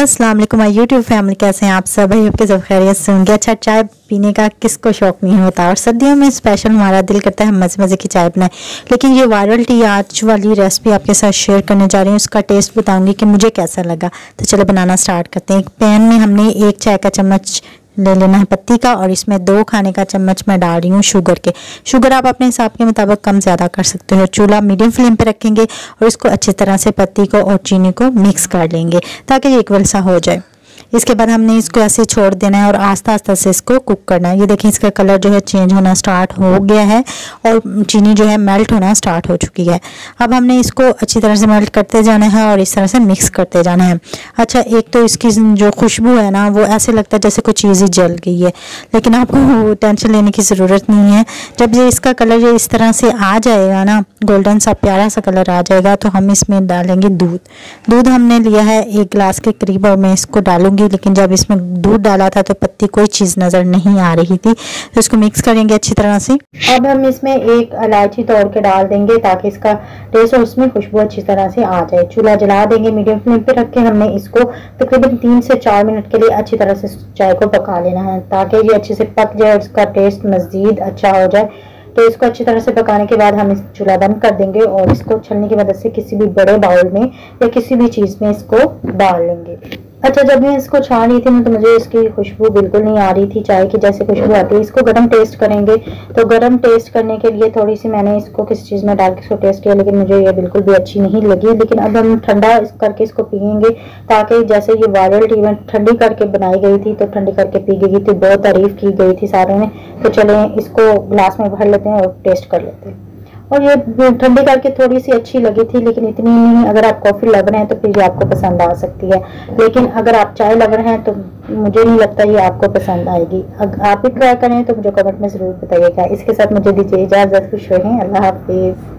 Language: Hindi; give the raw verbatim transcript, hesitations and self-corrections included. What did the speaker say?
अस्सलाम वालेकुम माय यूट्यूब फैमिली, कैसे हैं आप सब? भाई आपके सब खैरियत से होंगे। अच्छा, चाय पीने का किसको शौक नहीं होता, और सर्दियों में स्पेशल हमारा दिल करता है मज़े मज़े की चाय बनाए। लेकिन ये वायरल टी आज वाली रेसिपी आपके साथ शेयर करने जा रही हूँ, उसका टेस्ट बताऊंगी कि मुझे कैसा लगा। तो चलो बनाना स्टार्ट करते हैं। एक पैन में हमने एक चाय का चम्मच ले लेना है पत्ती का, और इसमें दो खाने का चम्मच मैं डाल रही हूँ शुगर के। शुगर आप अपने हिसाब के मुताबिक कम ज़्यादा कर सकते हो। चूल्हा मीडियम फ्लेम पे रखेंगे और इसको अच्छी तरह से पत्ती को और चीनी को मिक्स कर लेंगे ताकि ये इक्वल सा हो जाए। इसके बाद हमने इसको ऐसे छोड़ देना है और आस्ता आस्ता से इसको कुक करना है। ये देखिए इसका कलर जो है चेंज होना स्टार्ट हो गया है और चीनी जो है मेल्ट होना स्टार्ट हो चुकी है। अब हमने इसको अच्छी तरह से मेल्ट करते जाना है और इस तरह से मिक्स करते जाना है। अच्छा, एक तो इसकी जो खुशबू है ना, वो ऐसे लगता है जैसे कुछ चीज़ ही जल गई है, लेकिन आपको टेंशन लेने की ज़रूरत नहीं है। जब ये इसका कलर ये इस तरह से आ जाएगा ना, गोल्डन सा प्यारा सा कलर आ जाएगा, तो हम इसमें डालेंगे दूध। दूध हमने लिया है एक गिलास के करीब और मैं इसको डालूंगी, लेकिन जब इसमें दूध डाला था तो पत्ती कोई चीज़ नज़र नहीं आ रही थी। तो इसको मिक्स करेंगे अच्छी तरह से। अब हम इसमें एक इलायची तोड़ के डाल देंगे ताकि इसका टेस्ट और उसमें खुशबू अच्छी तरह से आ जाए। चूल्हा जला देंगे, मीडियम फ्लेम पे रख के हमने इसको तकरीबन तीन से चार मिनट के लिए अच्छी तरह से चाय को पका लेना है ताकि ये अच्छे से पक जाए और इसका टेस्ट मज़ीद अच्छा हो जाए। तो इसको अच्छी तरह से पकाने के बाद हम इस चूल्हा बंद कर देंगे और इसको छलनी की मदद से किसी भी बड़े बाउल में या किसी भी चीज़ में इसको डाल लेंगे। अच्छा, जब मैं इसको छान रही थी ना, तो मुझे इसकी खुशबू बिल्कुल नहीं आ रही थी, चाय की जैसे खुशबू आती है। इसको गरम टेस्ट करेंगे, तो गरम टेस्ट करने के लिए थोड़ी सी मैंने इसको किसी चीज़ में डाल के इसको टेस्ट किया, लेकिन मुझे ये बिल्कुल भी अच्छी नहीं लगी। लेकिन अब हम ठंडा करके इसको पियेंगे ताकि जैसे ये वायरल टी में ठंडी करके बनाई गई थी, तो ठंडी करके पी गई थी, बहुत तारीफ की गई थी सारों ने। तो चलें इसको गिलास में भर लेते हैं और टेस्ट कर लेते हैं। और ये ठंडी करके थोड़ी सी अच्छी लगी थी, लेकिन इतनी नहीं। अगर आप कॉफ़ी लवर हैं तो फिर ये आपको पसंद आ सकती है, लेकिन अगर आप चाय लवर हैं तो मुझे नहीं लगता ये आपको पसंद आएगी। अगर आप भी ट्राई करें तो मुझे कमेंट में ज़रूर बताइएगा। इसके साथ मुझे दीजिए इजाज़त। खुश रहें। अल्लाह हाफिज़।